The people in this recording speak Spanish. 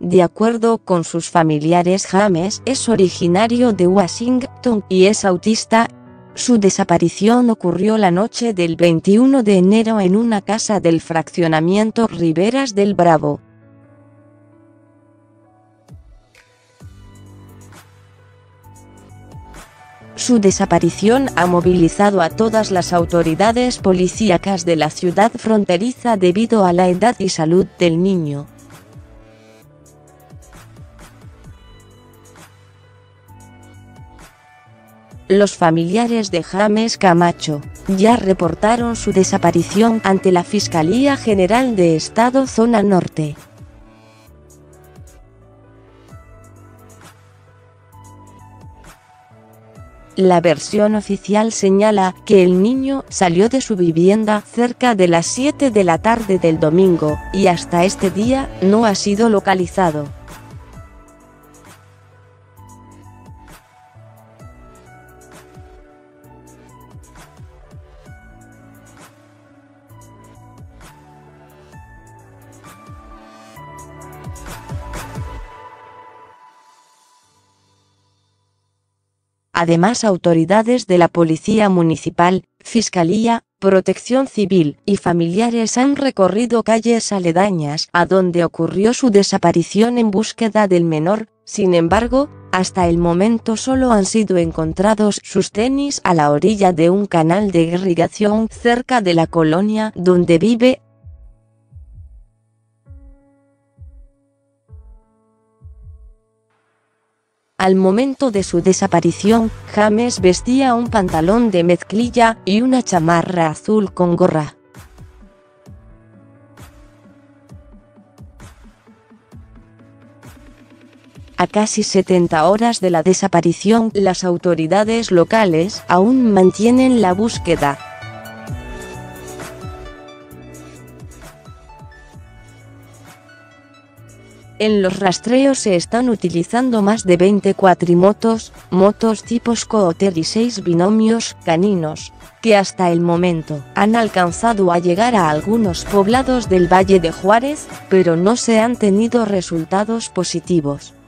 De acuerdo con sus familiares, James es originario de Washington y es autista. Su desaparición ocurrió la noche del 21 de enero en una casa del fraccionamiento Riberas del Bravo. Su desaparición ha movilizado a todas las autoridades policíacas de la ciudad fronteriza debido a la edad y salud del niño. Los familiares de James Camacho ya reportaron su desaparición ante la Fiscalía General de Estado Zona Norte. La versión oficial señala que el niño salió de su vivienda cerca de las 7 de la tarde del domingo, y hasta este día no ha sido localizado. Además, autoridades de la Policía Municipal, Fiscalía, Protección Civil y familiares han recorrido calles aledañas a donde ocurrió su desaparición en búsqueda del menor. Sin embargo, hasta el momento solo han sido encontrados sus tenis a la orilla de un canal de irrigación cerca de la colonia donde vive. Al momento de su desaparición, James vestía un pantalón de mezclilla y una chamarra azul con gorra. A casi 70 horas de la desaparición, las autoridades locales aún mantienen la búsqueda. En los rastreos se están utilizando más de 20 cuatrimotos, motos tipo scooter y 6 binomios caninos, que hasta el momento han alcanzado a llegar a algunos poblados del Valle de Juárez, pero no se han tenido resultados positivos.